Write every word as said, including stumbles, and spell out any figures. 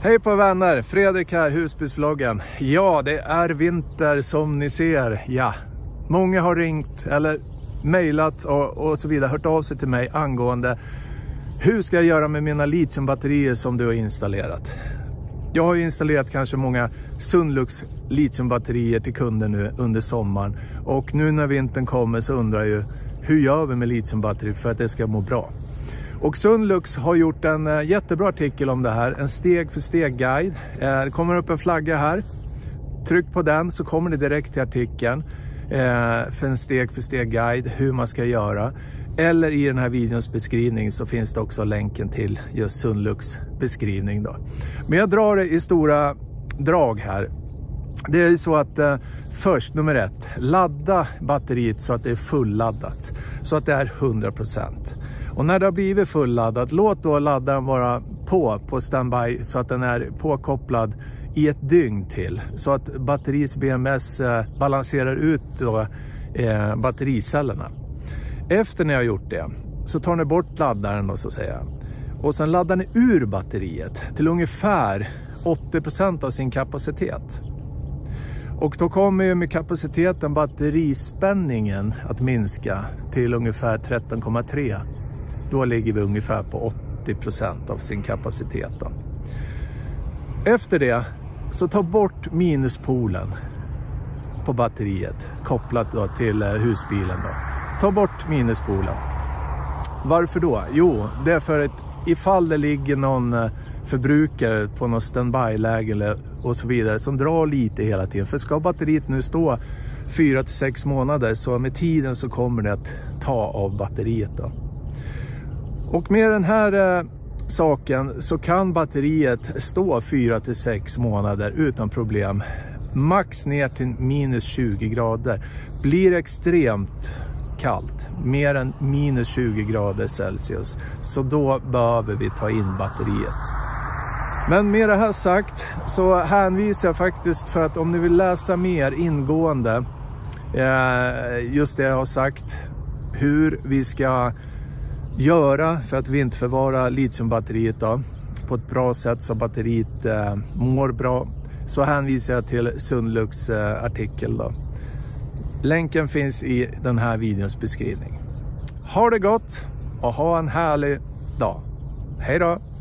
Hej på vänner, Fredrik här, Husbilsvloggen. Ja, det är vinter som ni ser. Ja, många har ringt eller mejlat och, och så vidare, hört av sig till mig angående hur ska jag göra med mina litiumbatterier som du har installerat. Jag har ju installerat kanske många Sunlux litiumbatterier till kunder nu under sommaren. Och nu när vintern kommer så undrar jag ju, hur gör vi med litiumbatterier för att det ska må bra? Och Sunlux har gjort en jättebra artikel om det här, en steg för steg guide. Det kommer upp en flagga här. Tryck på den så kommer det direkt till artikeln för en steg för steg guide hur man ska göra. Eller i den här videons beskrivning så finns det också länken till just Sunlux beskrivning då. Men jag drar det i stora drag här. Det är ju så att eh, först nummer ett, ladda batteriet så att det är fulladdat. Så att det är hundra procent. Och när det har blivit fulladdat, låt då laddaren vara på på standby så att den är påkopplad i ett dygn till. Så att batteriets B M S eh, balanserar ut då, eh, battericellerna. Efter när jag har gjort det så tar ni bort laddaren då, så att säga. Och sen laddar ni ur batteriet till ungefär åttio procent av sin kapacitet. Och då kommer ju med kapaciteten batterispänningen att minska till ungefär tretton komma tre. Då ligger vi ungefär på åttio procent av sin kapacitet då. Efter det så ta bort minuspolen på batteriet kopplat då till husbilen då. Ta bort minuspolen. Varför då? Jo, det är för att ifall det ligger någon förbrukare på något standby-läge och så vidare som drar lite hela tiden. För ska batteriet nu stå fyra till sex månader så med tiden så kommer det att ta av batteriet då. Och med den här eh, saken så kan batteriet stå fyra till sex månader utan problem. Max ner till minus tjugo grader. Blir extremt kallt, mer än minus tjugo grader Celsius, så då behöver vi ta in batteriet. Men med det här sagt så hänvisar jag faktiskt för att om ni vill läsa mer ingående eh, just det jag har sagt, hur vi ska göra för att vinterförvara litiumbatteriet då, på ett bra sätt så batteriet eh, mår bra, så hänvisar jag till Sunlux eh, artikel då. Länken finns i den här videons beskrivning. Ha det gott och ha en härlig dag. Hej då!